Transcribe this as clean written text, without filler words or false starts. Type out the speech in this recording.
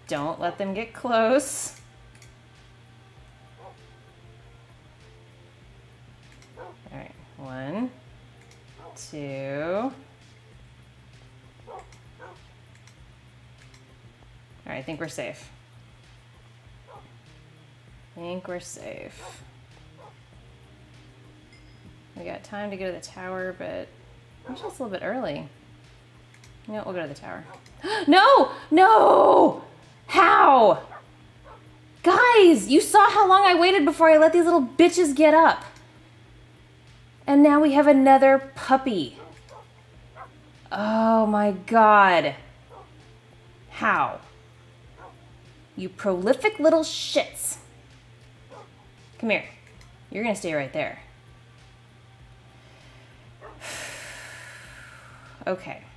Don't let them get close. All right, 1, 2. All right, I think we're safe. I think we're safe. We got time to go to the tower, but actually it's a little bit early. You know what, we'll go to the tower. No! No! How? Guys, you saw how long I waited before I let these little bitches get up. And now we have another puppy. Oh my God. How? You prolific little shits. Come here. You're gonna stay right there. Okay.